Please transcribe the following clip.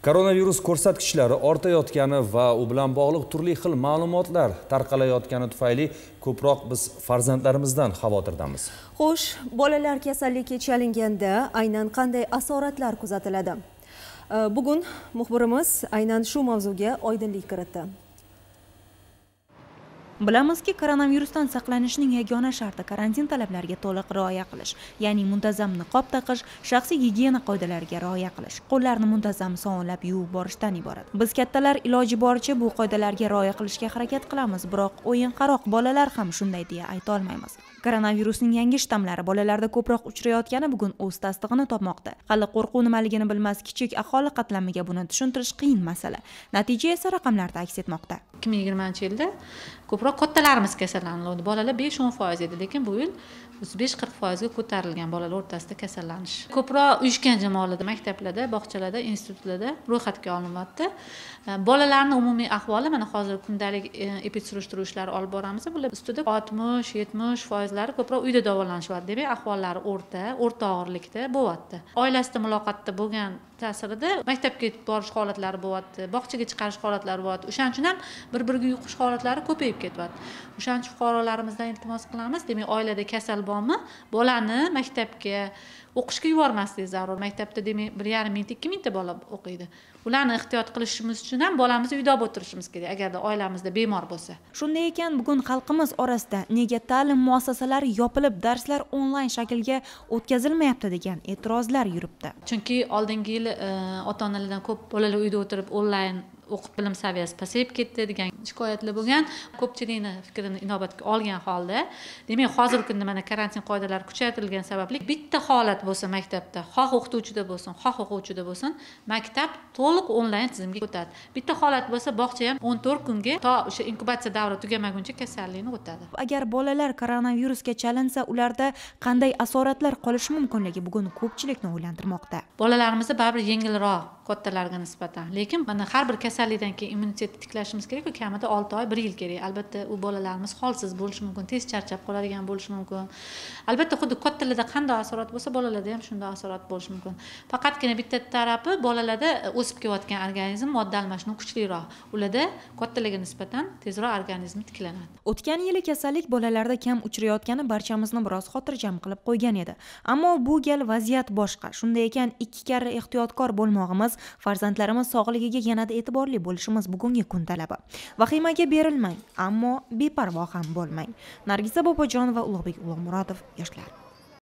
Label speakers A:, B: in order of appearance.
A: Koronavirus ko'rsatkichlari ortayotgani va u bilan bog'liq turli xil ma'lumotlar tarqalayotgani tufayli ko'proq biz farzandlarimizdan xavotirdamiz.
B: Xo'sh, bolalar kasallikka chalinganda aynan qanday asoratlar kuzatiladi? Bugun muxbirimiz aynan shu mavzuga oydinlik kiritdi.
C: Bilamizki, koronavirusdan saqlanishning yagona sharti karantin talablariga to'liq rioya qilish, ya'ni muntazam niqob taqish, shaxsiy gigiyena qoidalariga rioya qilish, qo'llarni muntazam sovunlab yuvib borishdan iborat. Biz kattalar iloji boricha bu qoidalarga rioya qilishga harakat qilamiz, biroq o'yin-qaroq bolalar ham shunday deya ayta olmaymiz. Koronavirusning yangi shtammlari bolalarda ko'proq uchrayotgani bugun o'z tasdig'ini topmoqda. Hali qo'rquv nimaligini bilmas kichik aholi qatlamiga buni tushuntirish qiyin masala. Natija esa raqamlarda aks etmoqda.
D: 2020-yilda ko'proq kattalarimiz kasallanadi. Bolalar 5-10% edi, lekin bu yil 35-40% ga ko'tarilgan bolalar o'rtasida kasallanish. Ko'proq uyushgan jamoalarda, maktablarda, bog'chalarda, institutlarda ro'yxatga olinyapti. Bolalarning umumiy ahvoli mana hozir kundalik epidsurishtiruv ishlari olib boramiz. Bular ustida 60-70% ko'proq uyda davolanishadi. Demak, ahvollari o'rta og'irlikda bo'lyapti. Oilasida muloqotda bo'lgan ta'sirida maktabga borish holatlari bo'lyapti, bog'chaga chiqarish holatlari bo'lyapti. O'shaning uchun ham bir-biriga yuqish holatlari ko'payib ketyapti. O'shaning uchun fuqarolarimizdan iltimos qilamiz, demak, oilada kasal bormi, bolani maktabga o'qishga yubormaslik zarur. Maktabda demak 1,5 mingta, 2 mingta bola o'qiydi. Ularni ehtiyot qilishimiz uchun ham bolamizni uyda o'tirishimiz kerak, agarda oilamizda bemor bo'lsa.
C: Shunday ekan, bugun xalqimiz orasida nega ta'lim muassasalari yopilib, darslar onlayn shaklga o'tkazilmayapti degan e'tirozlar yuribdi.
D: Chunki oldingi yil ota-onalardan ko'p bolalar uyda o'tirib onlayn o'qib bilim saviyasi pasayib ketdi degan shikoyatlar bo'lgan. Ko'pchilikni fikrini inobatga olgan holda, demak, hozirgi kunda mana karantin qoidalari kuchaytirilgan sababli bitta holat bo'lsa maktabda, xoh o'qituvchida bo'lsin, xoh o'quvchida bo'lsin, maktab to'liq onlayn tizimga o'tadi. Bitta holat bo'lsa, bog'cha ham 14 kunga to o'sha inkubatsiya davri tugamaguncha kasallikni o'tadi.
C: Agar bolalar koronavirusga chalinsa, ularda qanday asoratlar qolishi mumkinligi bugun ko'pchilikni o'ylantirmoqda.
D: Bolalarimizda baribir yengilroq kattalarga nisbatan, lekin mana har bir kasallikdan keyin immunitetni tiklashimiz kerak, kamida 6 oy, 1 yil kerak. Albatta, u bolalarimiz holsiz bo'lishi mumkin, tez charchab qoladigan bo'lishi mumkin. Albatta, xuddi kattalarda qanday asorat bo'lsa, bolalarda ham shunday asorat bo'lishi mumkin. Faqatgina bitta tarafi bolalarda o'sib kelayotgan organizm modda almashinuvi kuchliroq. Ularda kattalarga nisbatan tezroq organizm tiklanadi.
C: O'tgan yili kasallik bolalarda kam uchrayotgani barchamizni biroz xotirjam qilib qo'ygan edi. Ammo bu gal vaziyat boshqa. Shunday ekan, 2 karra ehtiyotkor bo'lmog'imiz, farzandlarimiz sog'ligiga yanada e'tiborli bo'lishimiz bugungi kun talabi. Vahimaga berilmang, ammo beparvo ham bo'lmang. Nargiza Bobojonova, Ulug'bek Ulug'murodov, yoshlar.